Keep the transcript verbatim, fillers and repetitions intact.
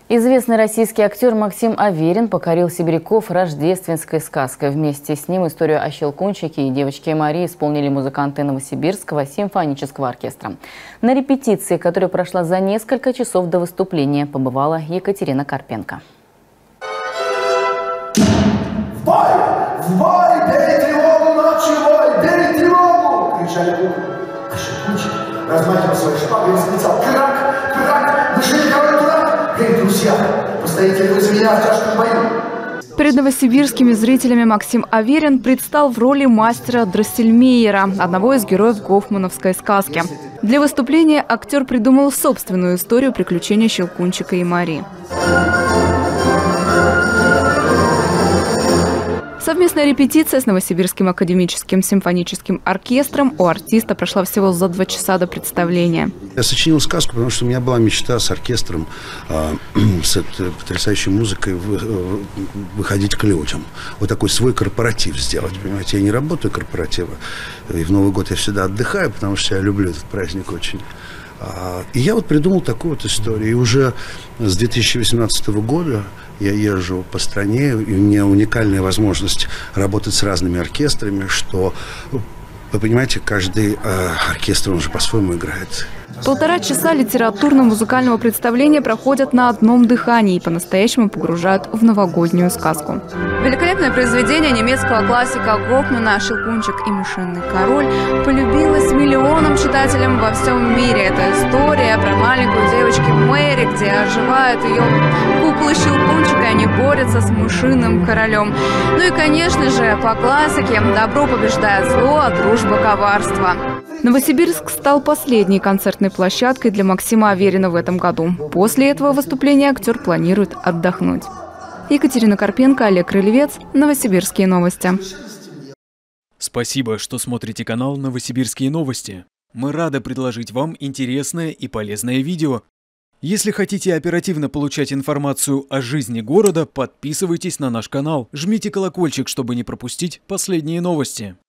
Известный российский актер Максим Аверин покорил сибиряков рождественской сказкой. Вместе с ним историю о Щелкунчике и девочке Марии исполнили музыканты Новосибирского симфонического оркестра. На репетиции, которая прошла за несколько часов до выступления, побывала Екатерина Карпенко. В бой! В бой! Бери тревогу, ночью бой! Бери тревогу! Кричали куклы. А Щелкунчик, размахивая свои шпагы, восклицал: крак! Крак! Мышей король дурак! Эй, друзья, постоите вы за меня в тяжком бою! Перед новосибирскими зрителями Максим Аверин предстал в роли мастера Дроссельмейера, одного из героев гофмановской сказки. Для выступления актер придумал собственную историю приключения Щелкунчика и Марии. Совместная репетиция с Новосибирским академическим симфоническим оркестром у артиста прошла всего за два часа до представления. Я сочинил сказку, потому что у меня была мечта с оркестром, э, с этой потрясающей музыкой выходить к людям. Вот такой свой корпоратив сделать, понимаете. Я не работаю корпоративы, и в Новый год я всегда отдыхаю, потому что я люблю этот праздник очень. И я вот придумал такую вот историю. И уже с две тысячи восемнадцатого года я езжу по стране, и у меня уникальная возможность работать с разными оркестрами, что, вы понимаете, каждый э, оркестр, он же по-своему играет. Полтора часа литературно-музыкального представления проходят на одном дыхании и по-настоящему погружают в новогоднюю сказку. Великолепное произведение немецкого классика Гофмана «Щелкунчик и мышиный король» полюбилось миллионам читателям во всем мире. Это история про маленькую девочку Мэри, где оживает ее кукла Щелкунчика, и они борются с мышиным королем. Ну и, конечно же, по классике добро побеждает зло, а дружба коварство. Новосибирск стал последней концертной площадкой для Максима Аверина в этом году. После этого выступления актер планирует отдохнуть. Екатерина Карпенко, Олег Крыльевец, Новосибирские новости. Спасибо, что смотрите канал «Новосибирские новости». Мы рады предложить вам интересное и полезное видео. Если хотите оперативно получать информацию о жизни города, подписывайтесь на наш канал, жмите колокольчик, чтобы не пропустить последние новости.